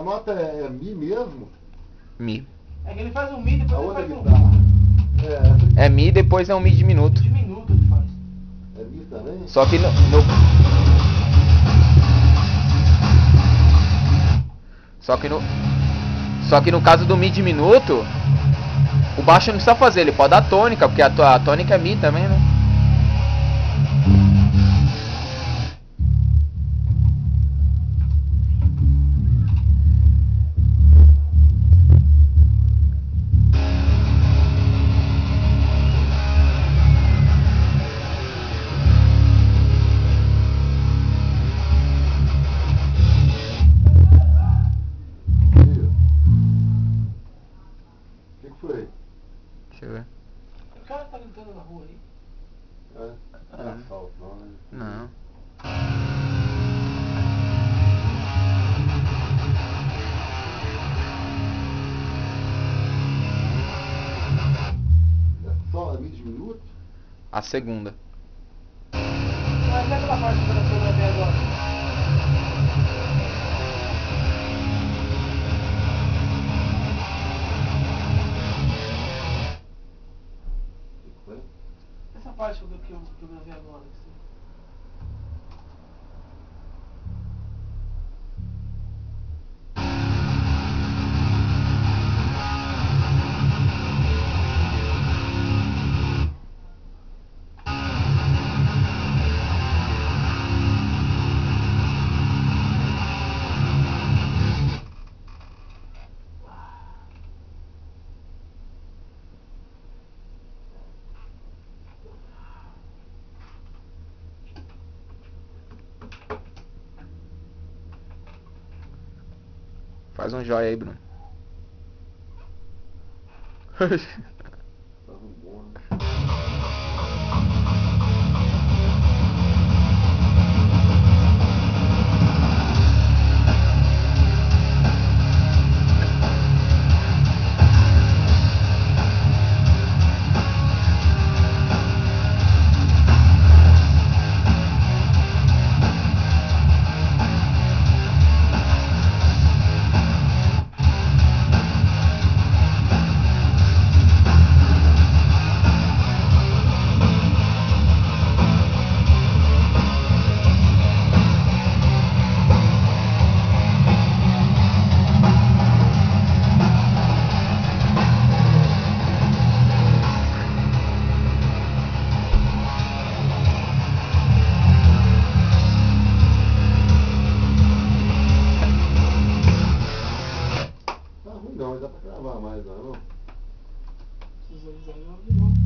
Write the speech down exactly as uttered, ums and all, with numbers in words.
nota é, é Mi mesmo? Mi. É que ele faz um Mi, depois A ele outra faz um guitarra. É, É Mi, depois é um Mi diminuto. diminuto ele faz. é Mi também? Só que no, no... Só que no... Só que no caso do Mi diminuto, o baixo não precisa fazer, ele pode dar tônica, porque a, a tônica é Mi também, né? O que, que foi? Deixa eu ver. O cara tá gritando na rua aí. É, não é assalto não, né? Não. É só é Mi diminuto? A segunda. Mas é aquela parte que eu tô gravando agora. O que, que foi? Essa parte que eu, que eu, que eu gravei agora. Assim. Faz um joia aí, Bruno. Tava um bom, né? Tá ruim não, mas dá pra gravar mais, não é não? Precisa avisar de novo.